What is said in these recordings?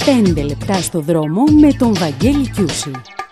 5 λεπτά στο δρόμο με τον Βαγγέλη Κιούση.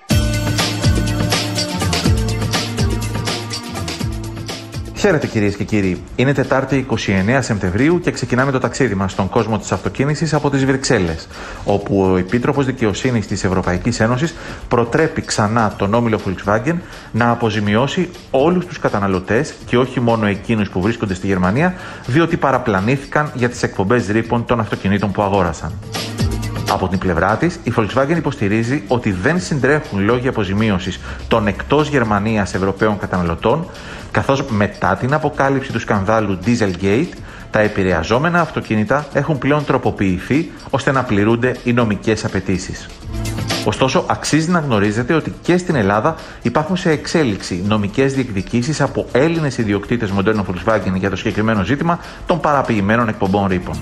Χαίρετε κυρίες και κύριοι. Είναι Τετάρτη 29 Σεπτεμβρίου και ξεκινάμε το ταξίδι μας στον κόσμο της αυτοκίνησης από τις Βρυξέλλες, όπου ο Επίτροπος Δικαιοσύνης της Ευρωπαϊκής Ένωσης προτρέπει ξανά τον όμιλο Volkswagen να αποζημιώσει όλους τους καταναλωτές και όχι μόνο εκείνους που βρίσκονται στη Γερμανία, διότι παραπλανήθηκαν για τις εκπομπές ρήπων των αυτοκινήτων που αγόρασαν. Από την πλευρά της, η Volkswagen υποστηρίζει ότι δεν συντρέχουν λόγοι αποζημίωσης των εκτός Γερμανίας Ευρωπαίων καταναλωτών, καθώς μετά την αποκάλυψη του σκανδάλου Dieselgate, τα επηρεαζόμενα αυτοκίνητα έχουν πλέον τροποποιηθεί ώστε να πληρούνται οι νομικές απαιτήσεις. Ωστόσο, αξίζει να γνωρίζετε ότι και στην Ελλάδα υπάρχουν σε εξέλιξη νομικές διεκδικήσεις από Έλληνες ιδιοκτήτες μοντέρνων Volkswagen για το συγκεκριμένο ζήτημα των παραποιημένων εκπομπών ρήπων.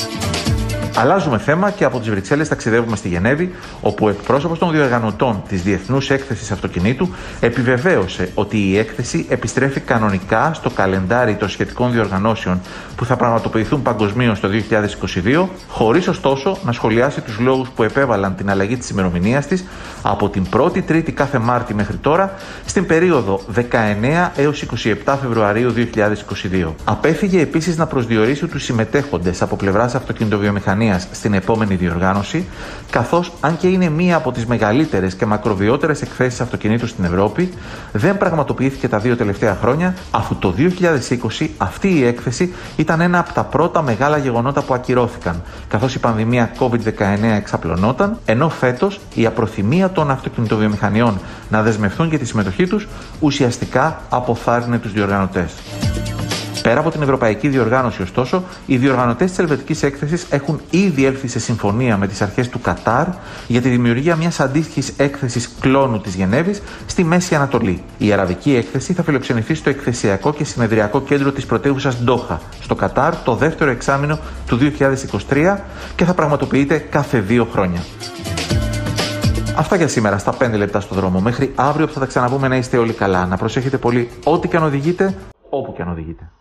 Αλλάζουμε θέμα και από τις Βρυξέλλες ταξιδεύουμε στη Γενέβη, όπου ο εκπρόσωπος των διοργανωτών της Διεθνούς Έκθεσης Αυτοκινήτου επιβεβαίωσε ότι η έκθεση επιστρέφει κανονικά στο καλεντάρι των σχετικών διοργανώσεων που θα πραγματοποιηθούν παγκοσμίως το 2022, χωρίς ωστόσο να σχολιάσει τους λόγους που επέβαλαν την αλλαγή της ημερομηνίας της από την 1η Τρίτη κάθε Μάρτη μέχρι τώρα, στην περίοδο 19 έως 27 Φεβρουαρίου 2022. Απέφυγε επίσης να προσδιορίσει τους συμμετέχοντες από πλευράς αυτοκινητοβιομηχανίας στην επόμενη διοργάνωση, καθώς αν και είναι μία από τις μεγαλύτερες και μακροβιότερες εκθέσεις αυτοκινήτου στην Ευρώπη, δεν πραγματοποιήθηκε τα 2 τελευταία χρόνια, αφού το 2020 αυτή η έκθεση ήταν ένα από τα πρώτα μεγάλα γεγονότα που ακυρώθηκαν, καθώς η πανδημία COVID-19 εξαπλωνόταν, ενώ φέτος η απροθυμία των αυτοκινητοβιομηχανιών να δεσμευτούν για τη συμμετοχή τους ουσιαστικά αποθάρρυνε τους διοργανωτές. Πέρα από την ευρωπαϊκή διοργάνωση, ωστόσο, οι διοργανωτές της Ελβετικής Έκθεσης έχουν ήδη έλθει σε συμφωνία με τις αρχές του Κατάρ για τη δημιουργία μιας αντίστοιχης έκθεσης κλόνου της Γενέβης στη Μέση Ανατολή. Η Αραβική Έκθεση θα φιλοξενηθεί στο εκθεσιακό και συνεδριακό κέντρο της πρωτεύουσας Ντόχα, στο Κατάρ, το δεύτερο εξάμηνο του 2023 και θα πραγματοποιείται κάθε 2 χρόνια. Αυτά για σήμερα στα 5 λεπτά στο δρόμο. Μέχρι αύριο που θα τα ξαναπούμε, να είστε όλοι καλά. Να προσέχετε πολύ ό,τι και αν οδηγείτε, όπου και αν οδηγείτε.